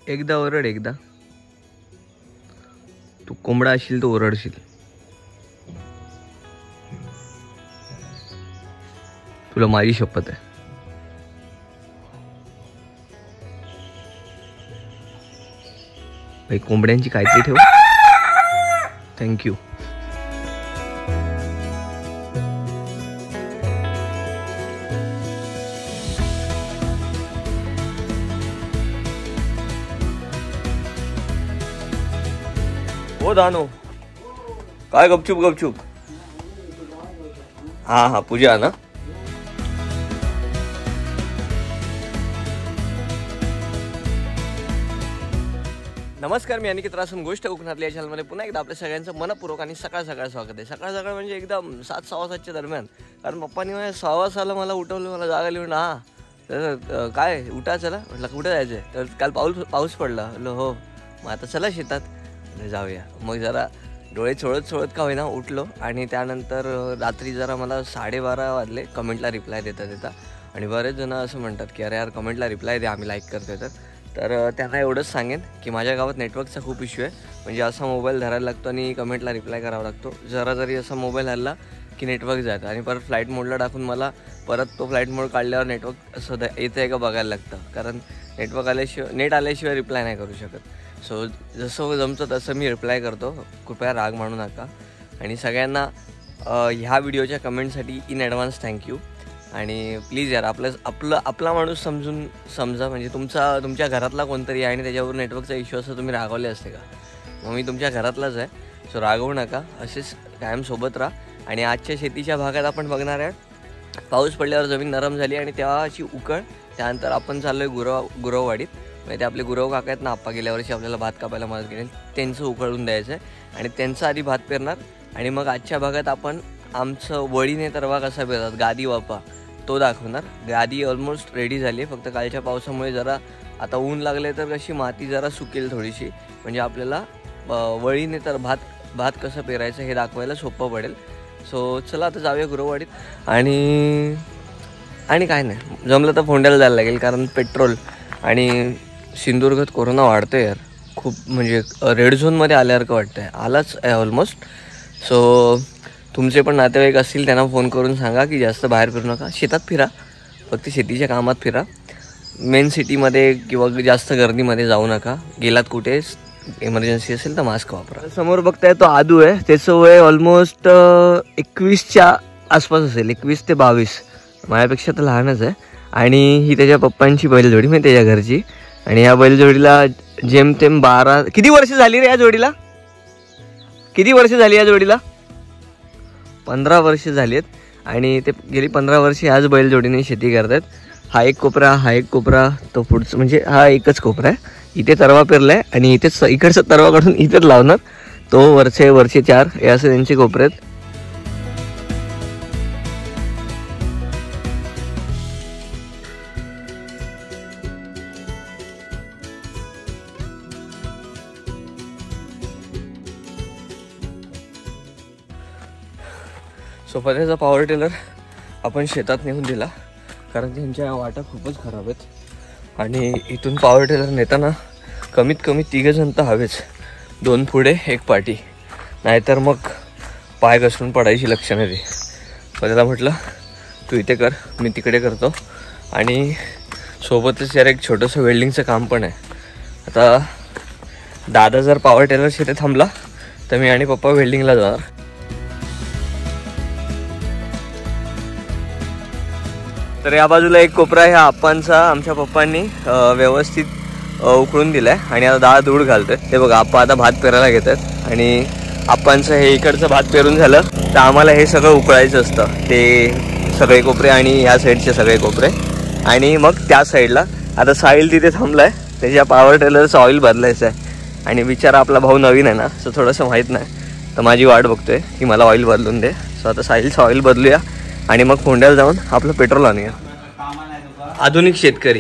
एकदा ओरड, एकदा. तू कोंबडा असशील तर ओरडशील. तुला माझी शपथ आहे. भाई कोंबड्यांची काहीतरी ठेव. थँक्यू. हो दानो, काय गपचूप गपचूप. हा हा, पूजा ना. नमस्कार, मी अनिकेत रासम. गोष्ट कोकणातली या चॅनलमध्ये पुन्हा एकदा आपल्या सगळ्यांचं मनपूर्वक आणि सकाळ सकाळ स्वागत आहे. सकाळ सकाळ म्हणजे एकदम 7:15 दरम्यान. कारण पप्पांनी माझ्या 6:15 मला उठवलं. मला जाग आली. म्हणून हा तर काय उठा चला. म्हटलं कुठं जायचं आहे. तर काल पाऊस पडला. म्हटलं हो, मग आता चला शेतात जाऊया. मग जरा डोळे चोळत का होईना उठलो. आणि त्यानंतर रात्री जरा मला 12:30 वाजले कमेंटला रिप्लाय देता. आणि बरेच जण असं म्हणतात की अरे यार कमेंटला रिप्लाय द्या, आम्ही लाईक करतोय. तर त्यांना एवढंच सांगेन की माझ्या गावात नेटवर्कचा खूप इश्यू आहे. म्हणजे असा मोबाईल धरायला लागतो आणि कमेंटला रिप्लाय करावा लागतो. जरा जरी असा मोबाईल हल्ला की नेटवर्क जातं. आणि परत फ्लाईट मोडला टाकून मला परत तो फ्लाईट मोड काढल्यावर नेटवर्क असं येतं आहे का बघायला लागतं. कारण नेट आल्याशिवाय रिप्लाय नाही करू शकत. सो जसं जमतं तसं मी रिप्लाय करतो. कृपया राग मानू नका. आणि सगळ्यांना ह्या व्हिडिओच्या कमेंटसाठी इन ॲडव्हान्स थँक्यू. आणि प्लीज यार आपला माणूस समजा. म्हणजे तुमच्या घरातला कोणतरी आहे आणि त्याच्यावर नेटवर्कचा इश्यू असं तुम्ही रागवले असते का? मग मी तुमच्या घरातलाच आहे. सो रागवू नका. असेच कायम सोबत राहा. आणि आजच्या शेतीच्या भागात आपण बघणार आहे पाऊस पडल्यावर जमीन नरम झाली आणि तेव्हाची उकळ. त्यानंतर आपण चाललो आहे गुरववाडीत. म्हणजे ते आपले गुरव काका आहेत ना, आप्पा गेल्या वर्षी आपल्याला भात कापायला मदत केली. त्यांचं उकळून द्यायचं आहे आणि त्यांचं आधी भात पेरणार. आणि मग आजच्या भागात आपण आमचं वळीने तरवा कसा पेरतात, गादी वापा, तो दाखवणार. गादी ऑलमोस्ट रेडी झाली आहे. फक्त कालच्या पावसामुळे जरा आता ऊन लागले तर कशी माती जरा सुकेल थोडीशी. म्हणजे आपल्याला वळीने तर भात कसं पेरायचं हे दाखवायला सोपं पडेल. सो चला आता जाऊया गुरववाडीत. आणि काय नाही, जमलं तर फोंड्याला जायला लागेल. कारण पेट्रोल आणि सिंधुदुर्गात कोरोना वाढतो यार खूप. म्हणजे रेड झोनमध्ये आल्यासारखं वाटतं आहे. आलाच आहे ऑलमोस्ट. सो तुमचे पण नातेवाईक असतील त्यांना फोन करून सांगा की जास्त बाहेर फिरू नका. शेतात फिरा, फक्त शेतीच्या कामात फिरा. मेन सिटीमध्ये किंवा जास्त गर्दीमध्ये जाऊ नका. गेलात कुठे इमर्जन्सी असेल तर मास्क वापरा. समोर बघताय तो आदू आहे. त्याचं वय ऑलमोस्ट 21च्या आसपास असेल, 21 ते 22. माझ्यापेक्षा तर लहानच आहे. आणि ही त्याच्या पप्पांची बैलजोडी, म्हणजे त्याच्या घरची. आणि या बैलजोडीला जेमतेम 12 किती वर्ष झाली रे या जोडीला? किती वर्ष झाली या जोडीला? 15 वर्ष झाली आहेत. आणि ते गेली 15 वर्ष ह्याच बैलजोडीने शेती करतात. हा एक कोपरा, तो पुढचं म्हणजे हा एकच कोपरा आहे. इथे तरवा पेरला आहे आणि इथेच इकडचा तरवा काढून इथेच लावणार. तो वरचे 4 हे असे त्यांचे कोपरे आहेत. सोपात्याचा पॉवर टेलर आपण शेतात नेऊन दिला. कारण त्यांच्या वाटा खूपच खराब आहेत. आणि इथून पॉवर टेलर नेताना कमीत कमी 3 जण तर हवेच. 2 पुढे 1 पाठी, नाहीतर मग पाय घसरून पडायची लक्षणं ती. पण त्याला म्हटलं तू इथे कर, मी तिकडे करतो. आणि सोबतच यार एक छोटंसं वेल्डिंगचं काम पण आहे. आता दादा जर पॉवर टेलर शेते थांबला तर मी आणि पप्पा वेल्डिंगला जाणार. तर या बाजूला एक कोपरा ह्या आप्पांचा आमच्या पप्पांनी व्यवस्थित उकळून दिलाय. आणि आता डाळ दूध घालतोय. ते बघा आप्पा आता भात पेरायला घेतात. आणि आप्पांचं हे इकडचं भात पेरून झालं तर आम्हाला हे सगळं उकळायचं असतं. ते सगळे कोपरे आणि ह्या साईडचे सगळे कोपरे. आणि मग त्या साईडला आता साहिल तिथे थांबलाय. त्याच्या पॉवर टेलरचं ऑइल बदलायचं आहे. आणि बिचारा आपला भाऊ नवीन आहे ना, सो थोडंसं माहीत नाही. तर माझी वाट बघतोय की मला ऑइल बदलून दे. सो आता साहिलचं ऑइल बदलूया आणि मग फोंड्याला जाऊन आपलं पेट्रोल आणूया. आधुनिक शेतकरी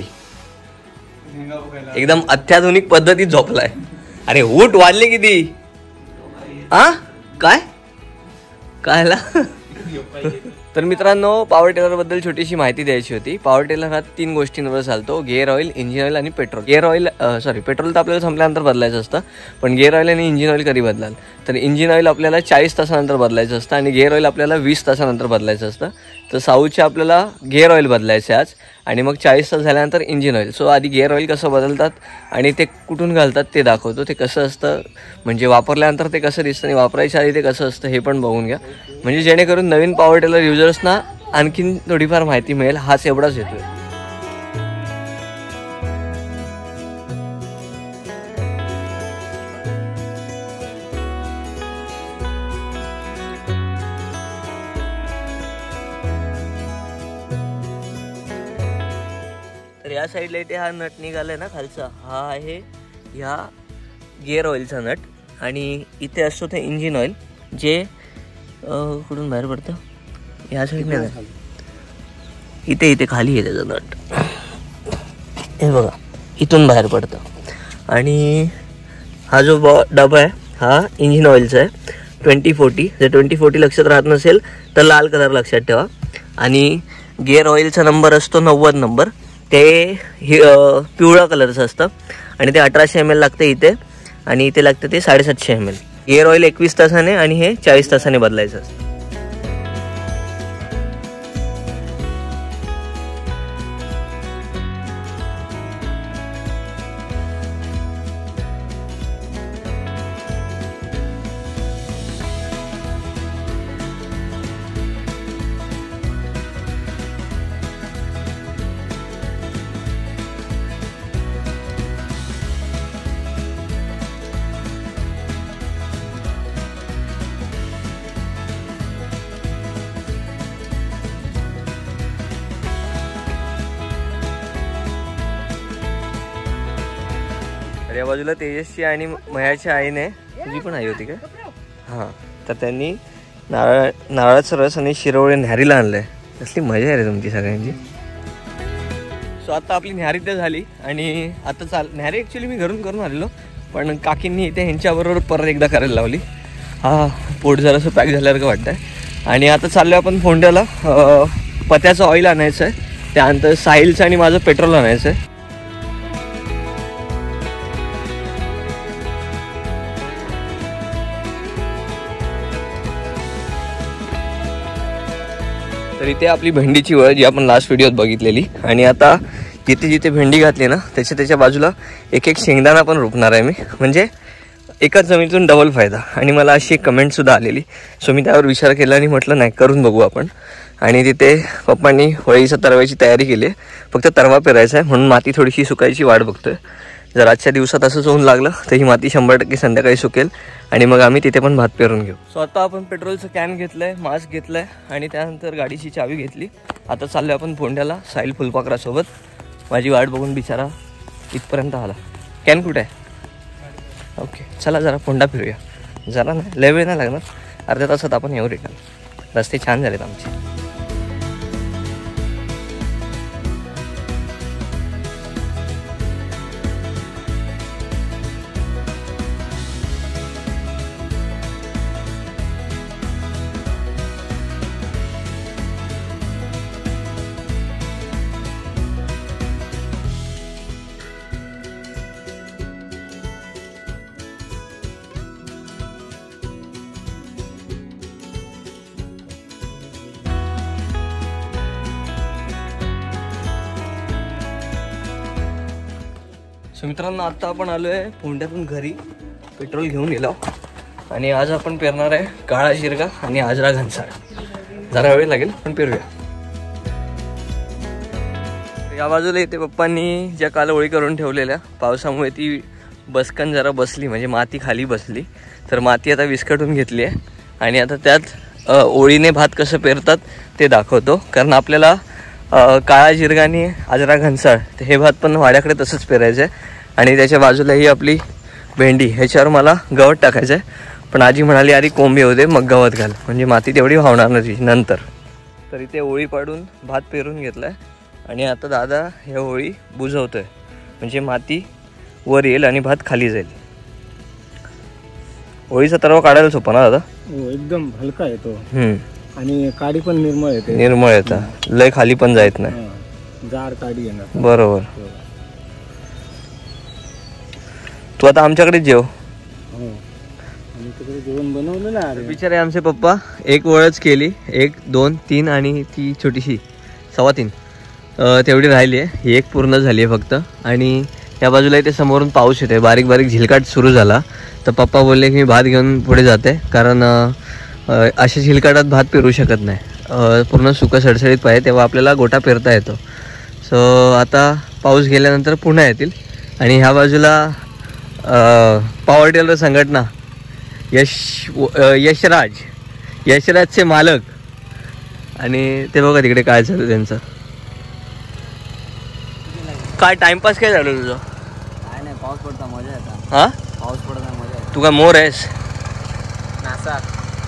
एकदम अत्याधुनिक पद्धतीत झोपलाय. अरे उठ, वाजले किती? काय तर मित्रांनो, पॉवर टेलरबद्दल छोटीशी माहिती द्यायची होती. पॉवर टेलर हा 3 गोष्टींवर चालतो: गिअर ऑइल, इंजिन ऑइल आणि पेट्रोल. पेट्रोल तर आपल्याला संपल्यानंतर बदलायचं असतं, पण गिअर ऑइल आणि इंजिन ऑइल कधी बदलाल? तर इंजिन ऑइल आपल्याला 40 तासानंतर बदलायचं असतं आणि गिअर ऑइल आपल्याला 20 तासानंतर बदलायचं असतं. तर साऊथच्या आपल्याला गिअर ऑइल बदलायचे आज, आणि मग 40 तास झाल्यानंतर इंजिन ऑइल. सो आधी गिअर ऑइल कसं बदलतात आणि ते कुठून घालतात ते दाखवतो. ते कसं असतं म्हणजे वापरल्यानंतर ते कसं दिसतं आणि वापरायच्या आधी ते कसं असतं हे पण बघून घ्या, म्हणजे जेणेकरून नवीन पॉवर टेलर युजर्सना आणखीन थोडीफार माहिती मिळेल. हाच एवढाच येतोय. तर या साईडला इथे हा नट निघालाय ना खालचा, हा आहे ह्या गिअर ऑइलचा नट. आणि इथे असतो ते इंजिन ऑइल, जे कुठून बाहेर पडतं ह्या साईडने. इथे खाली आहे त्याचं नट, हे बघा इथून बाहेर पडतं. आणि हा जो डबा आहे हा इंजिन ऑइलचा आहे, 2040. जर 2040 लक्षात राहत नसेल तर लाल कलर लक्षात ठेवा. आणि गिअर ऑइलचा नंबर असतो 90 नंबर, ते पिवळा कलरचं असतं आणि ते 1800 ml लागतं इथे, आणि इथे लागतं ते 750 ml. गिअर ऑइल 21 तासाने आणि हे 40 तासाने बदलायचं असतं. या बाजूला तेजसची आणि मयाच्या आईने, तुझी पण आई होती का? हां, तर त्यांनी नारळाचा रस आणि शिरवळे न्याहारीला आणलंय. कसली मजा आहे रे तुमची सगळ्यांची. सो आता आपली न्याहारी तर झाली आणि आता न्याहारी ॲक्च्युली मी घरून करून आलेलो, पण काकींनी इथे ह्यांच्याबरोबर परत एकदा करायला लावली. हा पोट जरासं पॅक झाल्यासारखं वाटतं आहे. आणि आता चाललो आपण फोंड्याला पत्याचं ऑइल आणायचं आहे, त्यानंतर साहिलचं आणि माझं पेट्रोल आणायचं आहे. तर इथे आपली भेंडीची वळ जी आपण लास्ट व्हिडिओत बघितलेली, आणि आता जिथे जिथे भेंडी घातली ना त्याच्या बाजूला एक शेंगदाणा पण रोपणार आहे मी, म्हणजे एकाच जमिनीतून डबल फायदा. आणि मला अशी एक कमेंटसुद्धा आलेली, सो मी त्यावर विचार केला आणि म्हटलं नाही, करून बघू आपण. आणि तिथे पप्पांनी होळीचं तरवायची तयारी केली आहे, फक्त तरवा पेरायचा आहे, म्हणून माती थोडीशी सुकायची वाट बघतोय. जर आजच्या दिवसात असंच होऊन लागलं तर ही माती 100% संध्याकाळी सुकेल आणि मग आम्ही तिथे पण भात पेरून घेऊ. सो आता आपण पेट्रोलचं कॅन घेतलंय, मास्क घेतलाय आणि त्यानंतर गाडीची चावी घेतली. आता चाललोय आपण फोंड्याला साहिल फुलपाखरासोबत. माझी वाट बघून बिचारा इथपर्यंत आला. कॅन कुठे आहे? ओके, चला जरा फोंडा फिरूया. जरा नाही, लय वेळ नाही लागणार, अर्ध्या तासात आपण येऊ रिटर्न. रस्ते छान झालेत आमचे. सो मित्रांनो, आत्ता आपण आलो आहे फोंड्यातून घरी, पेट्रोल घेऊन गेलो आणि आज आपण पेरणार आहे काळा जिरगा आणि आजरा घनसाळ. जरा वेळ लागेल पण पेरूया. या बाजूला इथे पप्पांनी ज्या काल ओळी करून ठेवलेल्या, पावसामुळे ती बसकन जरा बसली, म्हणजे माती खाली बसली, तर माती आता विस्कटून घेतली आहे आणि आता त्यात ओळीने भात कसं पेरतात ते दाखवतो. कारण आपल्याला काळा जिरगा आणि आजरा घनसाळ हे भात पण वाड्याकडे तसंच पेरायचं आहे. आणि त्याच्या बाजूला ही आपली भेंडी, ह्याच्यावर मला गवत टाकायचं आहे, पण आजी म्हणाली अरे कोंब येऊ दे मग गवत घाल, म्हणजे माती तेवढी वाहणार नाही नंतर. तर इथे ओळी पाडून भात पेरून घेतला आहे आणि आता दादा ह्या ओळी बुजवतोय, म्हणजे माती वर येईल आणि भात खाली जाईल. ओळीचा तरवा काढायला सोपा ना दादा? एकदम हलका आहे तो. आणि काडी पण निर्मळ येते. निर्मळ येतात, लय खाली पण जायत नाही. जाड काडी येणार. बरोबर. तू आता आमच्याकडे जेव. आणि तिकडे जेवण बनवलं ना. बिचारे आमचे पप्पा एक वळच केली, 1 2 3 आणि ती छोटीशी 3.25 तेवढी राहिली आहे. ही एक पूर्ण झाली आहे फक्त. आणि त्या बाजूला इथे समोरून पाऊस येते, बारीक बारीक झिलकाट सुरू झाला. तर पप्पा बोलले की मी भात घेऊन पुढे जाते, कारण अशा झिलकाटात भात पेरू शकत नाही. पूर्ण सुकं सडसडीत पाहिजे तेव्हा आपल्याला गोटा पेरता येतो. सो आता पाऊस गेल्यानंतर पुन्हा येतील. आणि ह्या बाजूला पॉवर टेलर संघटना यशराजचे मालक. आणि ते बघा तिकडे काय झालं त्यांचं. काय टाइमपास काय झालं तुझं? काय नाही, पाऊस पडता मजा येतात. हा, पाऊस पडता मजा येतात. तू काय मोर आहेस? नासा.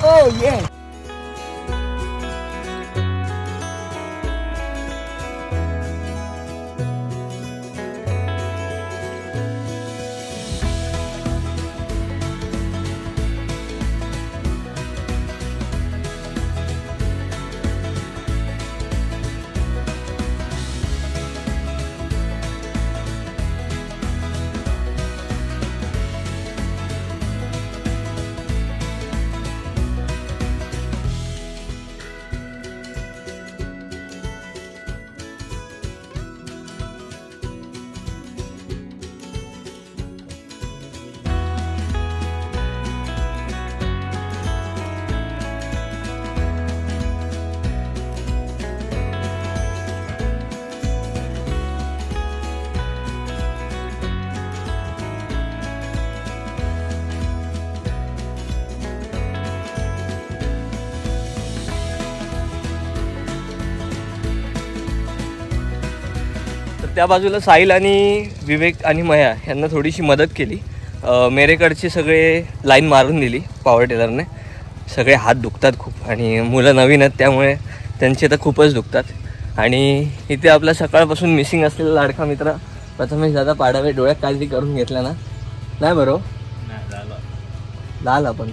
त्या बाजूला साहिल आणि विवेक आणि मया यांना थोडीशी मदत केली. मेरेकडचे सगळे लाईन मारून दिली पॉवर टेलरने. सगळे हात दुखतात खूप आणि मुलं नवीन आहेत त्यामुळे त्यांचे तर खूपच दुखतात. आणि इथे आपला सकाळपासून मिसिंग असलेला लाडका मित्र प्रथमेश दादा पाडावे डोळ्यात काळजी करून घेतला ना, नाही बरोबर झाला. पण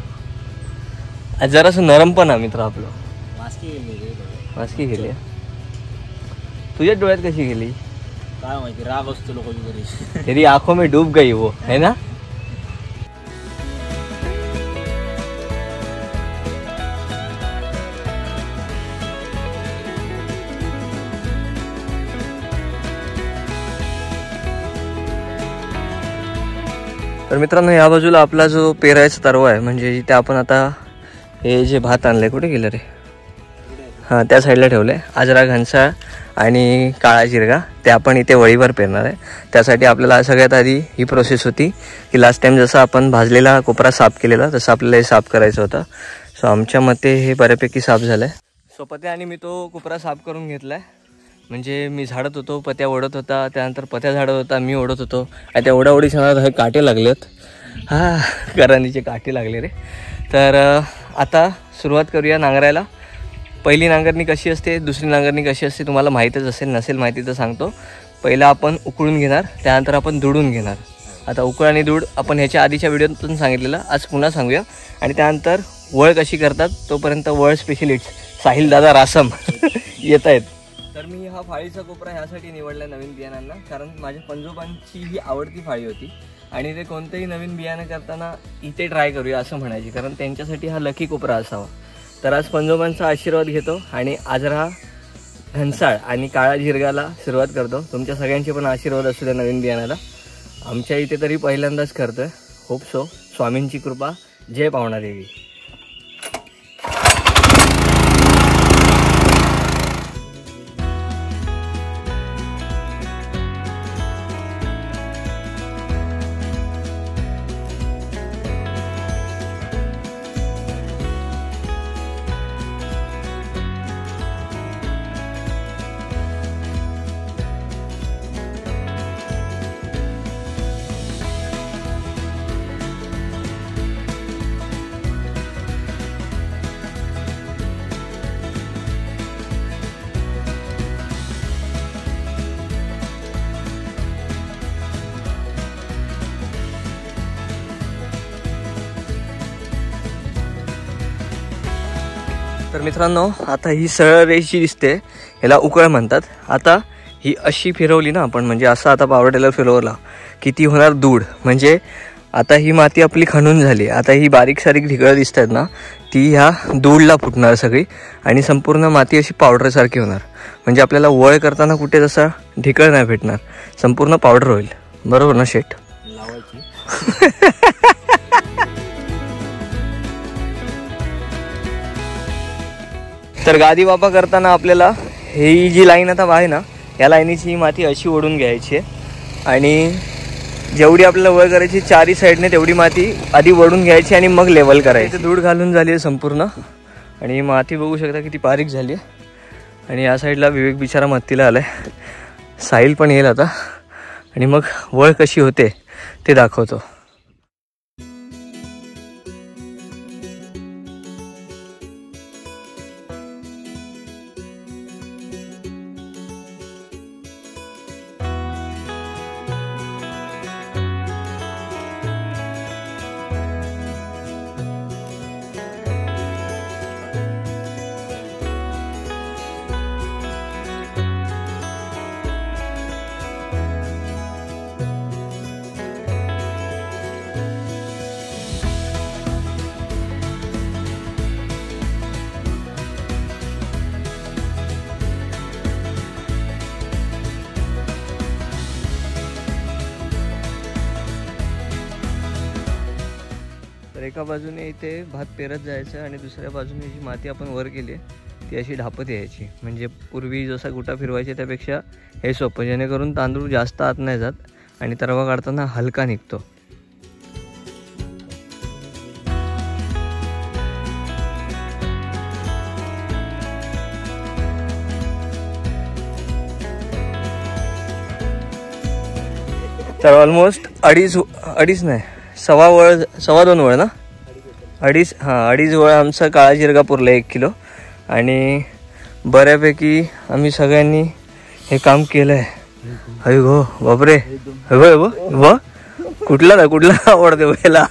जरासं नरम पण आहे मित्र आपलं. मास्की गेली. तुझ्या डोळ्यात कशी गेली काय माहिती, राग असतो लोक घरी. तेरी आंखों में डूब गई वो, है ना. तर मित्रांनो, या बाजूला आपला जो पेरायचा तरवा आहे, म्हणजे जिथे आपण आता हे जे भात आणलंय, कुठे गेलं रे? हां, त्या साईडला ठेवलं आहे. आजरा, घनसाळ आणि काळा जिरगा ते आपण इथे वळीवर पेरणार आहे. त्यासाठी आपल्याला सगळ्यात आधी ही प्रोसेस होती की लास्ट टाईम जसं आपण भाजलेला कोपरा साफ केलेला तसं आपल्याला हे साफ करायचं होतं. सो आमच्या मते हे बऱ्यापैकी साफ झालं आहे. सो पत्या आणि मी तो कोपरा साफ करून घेतला आहे. म्हणजे मी झाडत होतो, पत्या ओढत होता, त्यानंतर पत्या झाडत होता, मी ओढत होतो. आणि त्या ओढाओढीच्या काटे लागलेत. हां, करांदीचे काटे लागले रे. तर आता सुरुवात करूया नांगरायला. पहिली नांगरणी कशी असते, दुसरी नांगरणी कशी असते तुम्हाला माहीतच असेल. नसेल माहिती तर सांगतो. पहिला आपण उकळून घेणार, त्यानंतर आपण दुडून घेणार. आता उकळ आणि दूड आपण ह्याच्या आधीच्या व्हिडिओतून सांगितलेलं, आज पुन्हा सांगूया. आणि त्यानंतर वळ कशी करतात तोपर्यंत वळ स्पेशलिस्ट साहिल दादा रासम येत आहेत. तर मी हा फाळीचा कोपरा ह्यासाठी निवडला नवीन बियाणांना, कारण माझ्या पंजोबांची ही आवडती फाळी होती आणि ते कोणतंही नवीन बियाणं करताना इथे ट्राय करूया असं म्हणायचे, कारण त्यांच्यासाठी हा लकी कोपरा असावा. तर आज पंजोबांचा आशीर्वाद घेतो आणि आजरा, घनसाळ आणि काळा जिरगाला सुरुवात करतो. तुमच्या सगळ्यांचे पण आशीर्वाद असू द्या नवीन बियाणाला. आमच्या इथे तरी पहिल्यांदाच करतोय. Hope so. स्वामींची कृपा. जय पावना देवी. तर मित्रांनो, आता ही सरळ रेष जी दिसते ह्याला उकळ म्हणतात. आता ही अशी फिरवली ना आपण, म्हणजे असं आता पावर टेलर फिरवला की ती होणार दूड. म्हणजे आता ही माती आपली खणून झाली. आता ही बारीक सारीक ढिकळं दिसत आहेत ना, ती ह्या दूडला फुटणार सगळी आणि संपूर्ण माती अशी पावडरसारखी होणार. म्हणजे आपल्याला वळ करताना कुठे जसा ढिकळ नाही भेटणार, संपूर्ण पावडर होईल. बरोबर ना शेठ? लावायची. तर गादी वापा करताना आपल्याला ही जी लाईन आता आहे ना, या लाईनीची ही माती अशी ओढून घ्यायची आहे आणि जेवढी आपल्याला वळ करायची चारही साईडने तेवढी माती आधी वळून घ्यायची आणि मग लेवल करायची. धूळ घालून झाली आहे संपूर्ण आणि माती बघू शकता किती बारीक झाली आहे. आणि या साईडला विवेक बिचारा मत्तीला आला आहे. साहिल पण येईल आता आणि मग वळ कशी होते ते दाखवतो. एका बाजूने इथे भात पेरत जायचं आणि दुसऱ्या बाजूने जी माती आपण वर केली आहे ती अशी ढापत यायची. म्हणजे पूर्वी जसा गुटा फिरवायचे त्यापेक्षा हे सोपं, जेणेकरून तांदूळ जास्त आत नाही जात आणि तरवा काढताना हलका निघतो. तर ऑलमोस्ट अडीच नाही, सव्वा दोन वळ ना, अडीच वळ आमचा काळा जिरगा पुरला 1 किलो. आणि बऱ्यापैकी आम्ही सगळ्यांनी हे काम केलं आहे. अय गो बापरे, कुठला आवडते व्हायला.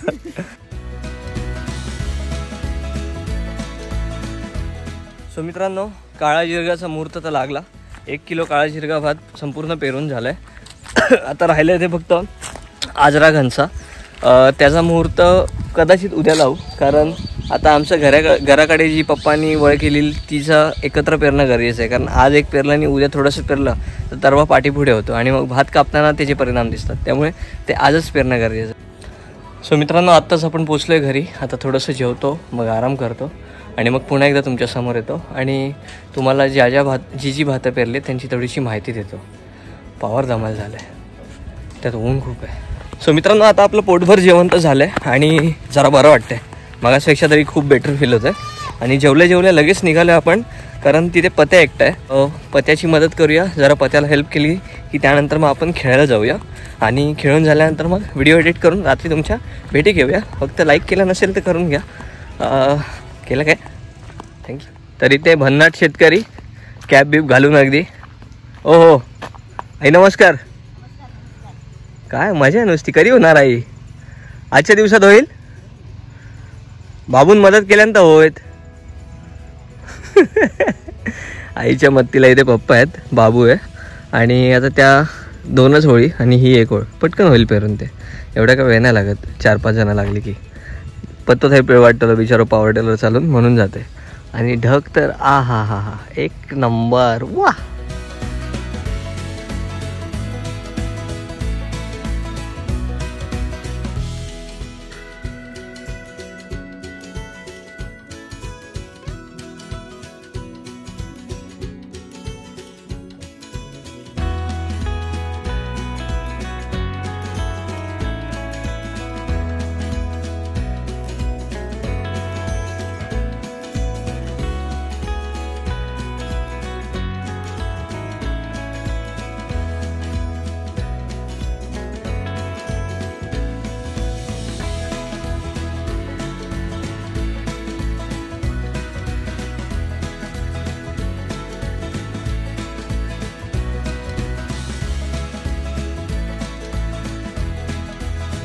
सो मित्रांनो, काळा जिरगाचा मुहूर्त तर लागला. 1 किलो काळा जिरगा भात संपूर्ण पेरून झालाय. आता राहिलं ते फक्त आजरा घनसा. त्याचा मुहूर्त कदाचित उद्या लावू, कारण आता आमच्या घराकडे जी पप्पांनी वळ केलेली तिचं एकत्र पेरणं गरजेचं आहे. कारण आज एक पेरलं आणि उद्या थोडंसं पेरलं तर तरवा पाठीपुढे होतो आणि मग भात कापताना त्याचे परिणाम दिसतात. त्यामुळे ते आजच पेरणं गरजेचं आहे. सो मित्रांनो, आत्ताच आपण पोचलो आहे घरी. आता थोडंसं जेवतो, मग आराम करतो आणि मग पुन्हा एकदा तुमच्यासमोर येतो आणि तुम्हाला जी भातं पेरली त्यांची थोडीशी माहिती देतो. पावर धमाल झाला आहे, त्यात ऊन खूप आहे. सो मित्रांनो, आता आपलं पोटभर जेवण तर झालं आहे आणि जरा बरं वाटतं आहे. मागासपेक्षा तरी खूप बेटर फील होतं आहे. आणि जेवल्या लगेच निघालो आपण, कारण तिथे पत्या एकटा आहे. पत्याची मदत करूया, जरा पत्याला हेल्प केली की त्यानंतर मग आपण खेळायला जाऊया. आणि खेळून झाल्यानंतर मग व्हिडिओ एडिट करून रात्री तुमच्या भेटी घेऊया. फक्त लाईक केलं नसेल तर करून घ्या. केलं काय? थँक्यू. तरी ते भन्नाट शेतकरी कॅब बीब घालून अगदी. ओ हो आई, नमस्कार. काय मजा आहे नुसती. कधी होणार आई? आजच्या दिवसात होईल. बाबून मदत केल्यानंतर होत. आईच्या मत्तीला इथे पप्पा आहेत, बाबू आहे आणि आता त्या 2च होळी आणि ही 1 होळ पटकन होईल पेरून. ते एवढ्या का वेळ नाही लागत. 4-5 जण लागली की पत्तो थाई पेळ वाटतं बिचारो पॉवर टेलर चालून, म्हणून जाते. आणि ढग तर आ हा हा हा 1 नंबर. वा.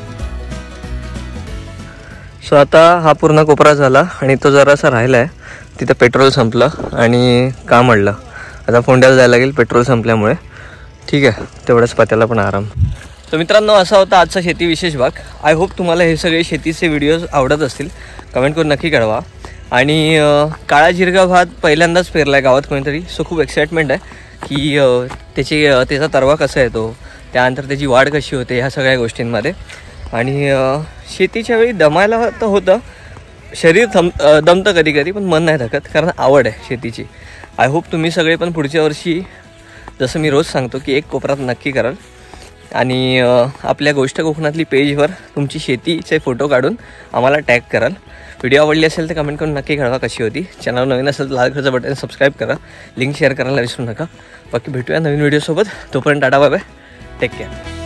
सो आता हा पूर्ण कोपरा झाला आणि तो जरासा राहिला आहे. तिथं पेट्रोल संपलं आणि काम अडलं. आता फोंड्याला जायला लागेल पेट्रोल संपल्यामुळे. ठीक आहे, तेवढंच पत्याला पण आराम. तर मित्रांनो, असा होता आजचा शेती विशेष भाग. आय होप तुम्हाला हे सगळे शेतीचे व्हिडिओज आवडत असतील. कमेंट करून नक्की कळवा. आणि काळा जिरगा भात पहिल्यांदाच पेरला आहे गावात कोणीतरी. सो खूप एक्साइटमेंट आहे की त्याचा तरवा कसा येतो, त्यानंतर त्याची वाढ कशी होते, ह्या सगळ्या गोष्टींमध्ये. आणि शेतीच्या वेळी दमायला तर होतं, शरीर दमतं कधी कधी, पण मन नाही थकत कारण आवड आहे शेतीची. आय होप तुम्ही सगळे पण पुढच्या वर्षी जसं मी रोज सांगतो की एक कोपऱ्यात नक्की कराल. आणि आपल्या गोष्ट कोकणातली पेजवर तुमची शेतीचे फोटो काढून आम्हाला टॅग कराल. व्हिडिओ आवडली असेल तर कमेंट करून नक्की कळवा कशी होती. चॅनल नवीन असेल तर लाल कलरचं बटन सबस्क्राईब करा. लिंक शेअर करायला विसरू नका. बाकी भेटूया नवीन व्हिडिओसोबत. तोपर्यंत tata bye bye. Take care.